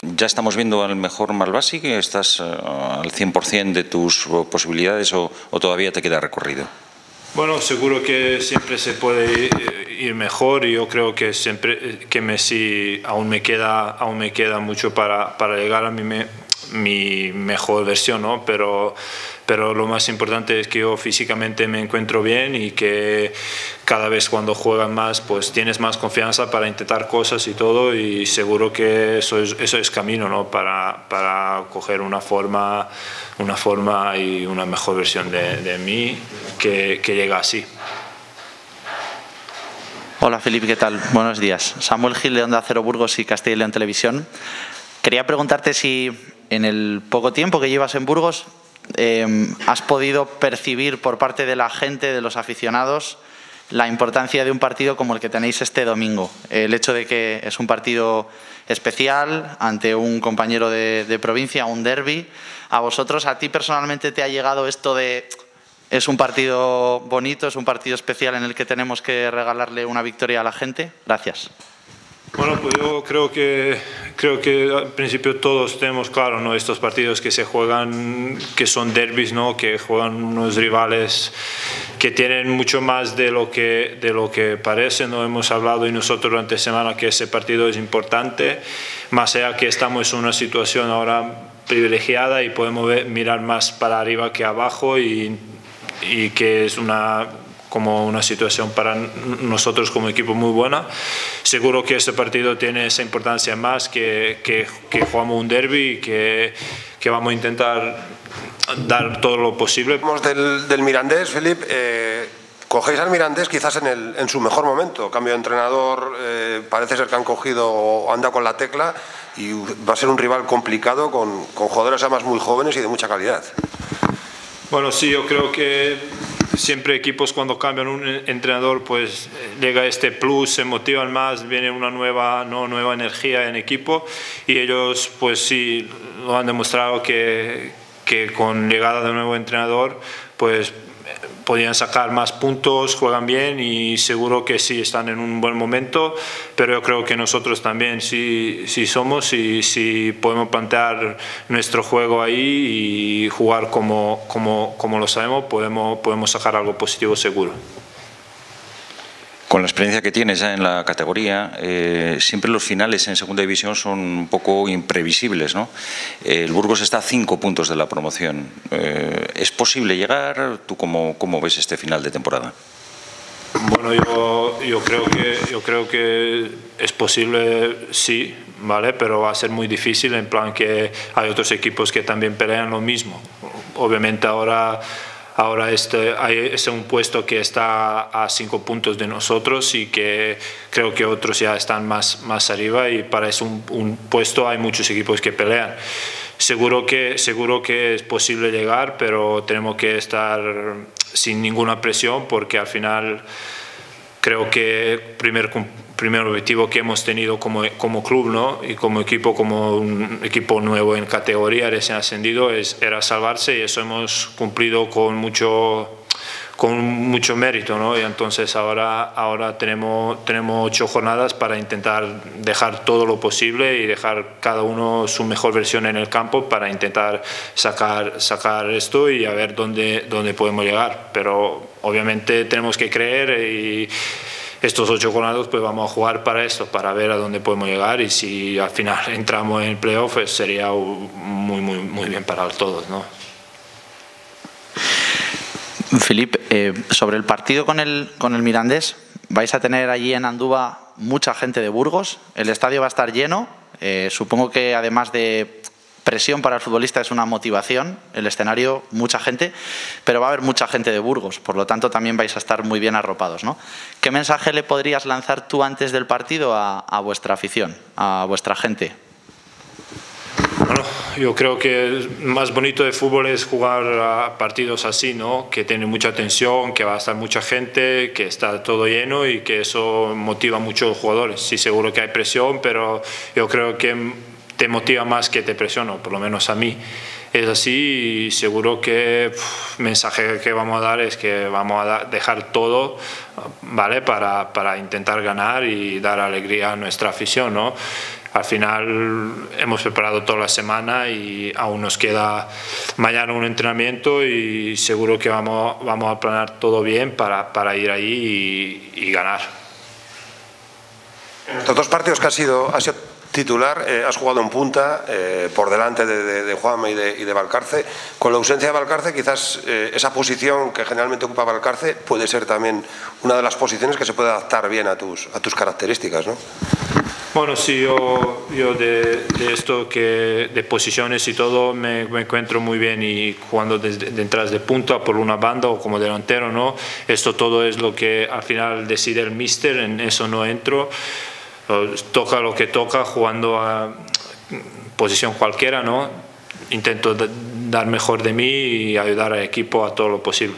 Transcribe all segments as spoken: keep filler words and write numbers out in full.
¿Ya estamos viendo al mejor Malbasi, que estás al cien por cien de tus posibilidades o, o todavía te queda recorrido? Bueno, seguro que siempre se puede ir mejor y yo creo que siempre que Messi aún me queda, aún me queda mucho para, para llegar a mi, me, mi mejor versión, ¿no? Pero, pero lo más importante es que yo físicamente me encuentro bien y que cada vez cuando juegas más pues tienes más confianza para intentar cosas y todo, y seguro que eso es, eso es camino, ¿no? para, para coger una forma, una forma y una mejor versión de, de mí que, que llega así. Hola Felipe, ¿qué tal? Buenos días. Samuel Gil de Onda Cero Burgos y Castilla y León Televisión. Quería preguntarte si en el poco tiempo que llevas en Burgos eh, has podido percibir por parte de la gente, de los aficionados, la importancia de un partido como el que tenéis este domingo. El hecho de que es un partido especial ante un compañero de, de provincia, un derbi. ¿A vosotros, a ti personalmente, te ha llegado esto de es un partido bonito, es un partido especial en el que tenemos que regalarle una victoria a la gente? Gracias. Bueno, pues yo creo que, creo que al principio todos tenemos claro, ¿no? Estos partidos que se juegan, que son derbis, ¿no? Que juegan unos rivales que tienen mucho más de lo que, de lo que parece, ¿no? Hemos hablado y nosotros durante la semana que ese partido es importante, más allá que estamos en una situación ahora privilegiada y podemos ver, mirar más para arriba que abajo, y, y que es una... como una situación para nosotros como equipo muy buena. Seguro que este partido tiene esa importancia más, que, que, que jugamos un derbi y que, que vamos a intentar dar todo lo posible. Del, del Mirandés, Felipe, eh, cogéis al Mirandés quizás en, el, en su mejor momento. Cambio de entrenador, eh, parece ser que han cogido o anda con la tecla, y va a ser un rival complicado con, con jugadores además muy jóvenes y de mucha calidad. Bueno, sí, yo creo que siempre equipos cuando cambian un entrenador pues llega este plus, se motivan más, viene una nueva, no, nueva energía en equipo, y ellos pues sí lo han demostrado que, que con llegada de un nuevo entrenador pues podían sacar más puntos, juegan bien y seguro que sí están en un buen momento, pero yo creo que nosotros también sí, sí somos y sí podemos plantear nuestro juego ahí y jugar como, como, como lo sabemos, podemos, podemos sacar algo positivo seguro. Con la experiencia que tienes ya en la categoría, eh, siempre los finales en segunda división son un poco imprevisibles, ¿no? El Burgos está a cinco puntos de la promoción. Eh, ¿Es posible llegar? ¿Tú cómo, cómo ves este final de temporada? Bueno, yo, yo, creo que, yo creo que es posible, sí, ¿vale? Pero va a ser muy difícil, en plan que hay otros equipos que también pelean lo mismo. Obviamente ahora... Ahora este, hay, es un puesto que está a cinco puntos de nosotros y que creo que otros ya están más, más arriba, y para ese un, un puesto hay muchos equipos que pelean. Seguro que, seguro que es posible llegar, pero tenemos que estar sin ninguna presión, porque al final creo que el primer, primer objetivo que hemos tenido como, como club, ¿no? Y como equipo, como un equipo nuevo en categoría, recién ascendido, es, era salvarse, y eso hemos cumplido con mucho, con mucho mérito, ¿no? Y entonces ahora, ahora tenemos, tenemos ocho jornadas para intentar dejar todo lo posible y dejar cada uno su mejor versión en el campo para intentar sacar, sacar esto y a ver dónde, dónde podemos llegar. Pero obviamente tenemos que creer, y estos ocho jornadas pues vamos a jugar para esto, para ver a dónde podemos llegar, y si al final entramos en el playoff pues sería muy, muy, muy bien para todos, ¿no? Felipe, eh, sobre el partido con el, con el Mirandés, vais a tener allí en Andúba mucha gente de Burgos, el estadio va a estar lleno, eh, supongo que además de presión para el futbolista es una motivación, el escenario, mucha gente, pero va a haber mucha gente de Burgos, por lo tanto también vais a estar muy bien arropados, ¿no? ¿Qué mensaje le podrías lanzar tú antes del partido a, a vuestra afición, a vuestra gente? Bueno, yo creo que el más bonito de fútbol es jugar a partidos así, ¿no? Que tiene mucha tensión, que va a estar mucha gente, que está todo lleno y que eso motiva mucho a los jugadores. Sí, seguro que hay presión, pero yo creo que te motiva más que te presiona, por lo menos a mí es así, y seguro que el mensaje que vamos a dar es que vamos a da, dejar todo, ¿vale? Para, para intentar ganar y dar alegría a nuestra afición, ¿no? al final hemos preparado toda la semana y aún nos queda mañana un entrenamiento y seguro que vamos, vamos a planear todo bien para, para ir ahí y, y ganar. En estos dos partidos que has sido, has sido titular, eh, has jugado en punta, eh, por delante de, de, de Juanma y de, y de Valcarce. Con la ausencia de Valcarce, quizás eh, esa posición que generalmente ocupa Valcarce puede ser también una de las posiciones que se puede adaptar bien a tus, a tus características, ¿no? Bueno, sí, yo, yo de, de esto que de posiciones y todo me, me encuentro muy bien y jugando desde, detrás de punta por una banda o como delantero, ¿no? Esto todo es lo que al final decide el míster, en eso no entro. Toca lo que toca jugando a posición cualquiera, ¿no? Intento dar mejor de mí y ayudar al equipo a todo lo posible.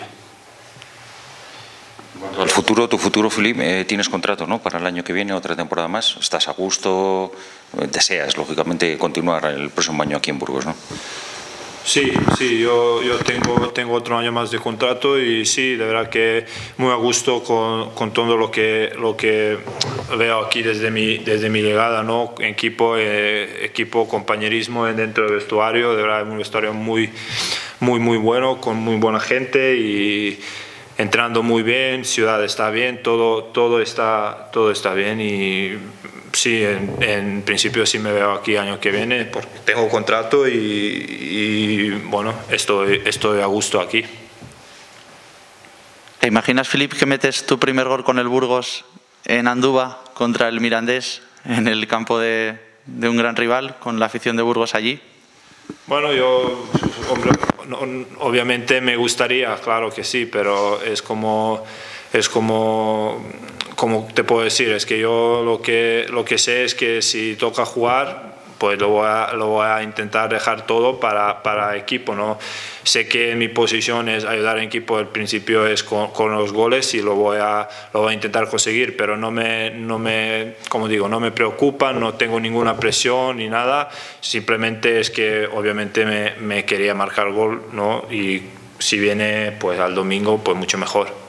Al futuro, tu futuro, Filipe, eh, tienes contrato, ¿no? Para el año que viene, otra temporada más. Estás a gusto, deseas, lógicamente, continuar el próximo año aquí en Burgos, ¿no? Sí, sí, yo, yo tengo, tengo otro año más de contrato y sí, de verdad que muy a gusto con, con todo lo que, lo que veo aquí desde mi, desde mi llegada, ¿no? Equipo, eh, equipo, compañerismo dentro del vestuario, de verdad es un vestuario muy, muy, muy bueno, con muy buena gente y entrando muy bien, ciudad está bien, todo, todo, está, todo está bien y sí, en, en principio sí me veo aquí año que viene porque tengo contrato y, y bueno, estoy, estoy a gusto aquí. ¿Te imaginas, Filipe, que metes tu primer gol con el Burgos en Andúba contra el Mirandés en el campo de, de un gran rival con la afición de Burgos allí? Bueno, yo, hombre, no, obviamente me gustaría, claro que sí, pero es como, es como, como te puedo decir, es que yo lo que, lo que sé es que si toca jugar, pues lo voy a, lo voy a intentar dejar todo para, para equipo, ¿no? Sé que mi posición es ayudar al equipo, el principio es con, con los goles y lo voy, a, lo voy a intentar conseguir, pero no me, no me, como digo, no me preocupa, no tengo ninguna presión ni nada, simplemente es que obviamente me, me quería marcar gol, ¿no? Y si viene pues al domingo, pues mucho mejor.